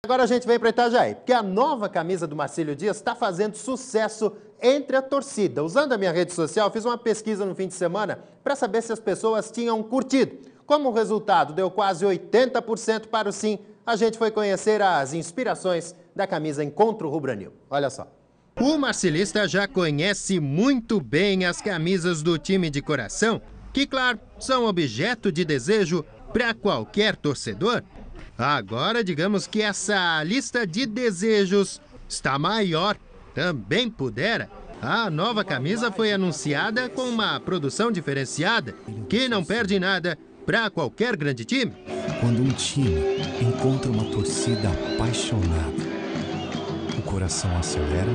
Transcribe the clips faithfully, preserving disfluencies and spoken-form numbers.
Agora a gente vem para Itajaí, porque a nova camisa do Marcílio Dias está fazendo sucesso entre a torcida. Usando a minha rede social, fiz uma pesquisa no fim de semana para saber se as pessoas tinham curtido. Como o resultado deu quase oitenta por cento para o sim, a gente foi conhecer as inspirações da camisa Encontro Rubro-Anil. Olha só. O marcilista já conhece muito bem as camisas do time de coração, que, claro, são objeto de desejo para qualquer torcedor. Agora, digamos que essa lista de desejos está maior. Também pudera. A nova camisa foi anunciada com uma produção diferenciada, que não perde nada para qualquer grande time. Quando um time encontra uma torcida apaixonada, o coração acelera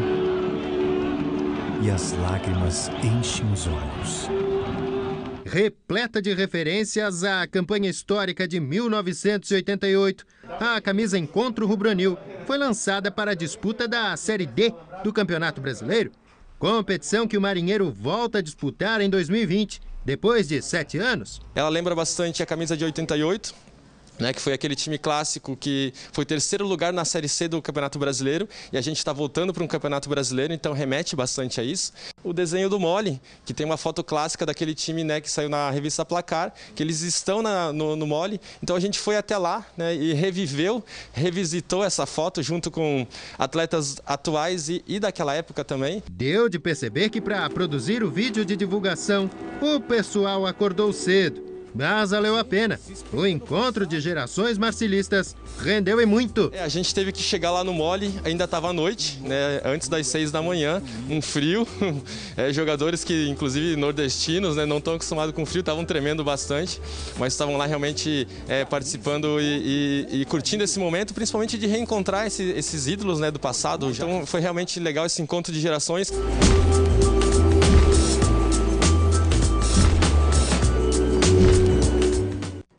e as lágrimas enchem os olhos. Repleta de referências à campanha histórica de mil novecentos e oitenta e oito, a camisa Encontro Rubro-Anil foi lançada para a disputa da Série D do Campeonato Brasileiro, competição que o Marinheiro volta a disputar em dois mil e vinte, depois de sete anos. Ela lembra bastante a camisa de oitenta e oito, né, que foi aquele time clássico que foi terceiro lugar na Série C do Campeonato Brasileiro, e a gente está voltando para um Campeonato Brasileiro, então remete bastante a isso. O desenho do Mole, que tem uma foto clássica daquele time, né, que saiu na revista Placar, que eles estão na, no, no Mole, então a gente foi até lá, né, e reviveu, revisitou essa foto junto com atletas atuais e, e daquela época também. Deu de perceber que para produzir o vídeo de divulgação, o pessoal acordou cedo. Mas valeu a pena. O encontro de gerações marcilistas rendeu e muito. É, a gente teve que chegar lá no Mole, ainda estava à noite, né, antes das seis da manhã, um frio. É, jogadores que, inclusive nordestinos, né, não estão acostumados com frio, estavam tremendo bastante, mas estavam lá realmente é, participando e, e, e curtindo esse momento, principalmente de reencontrar esse, esses ídolos, né, do passado. Então foi realmente legal esse encontro de gerações.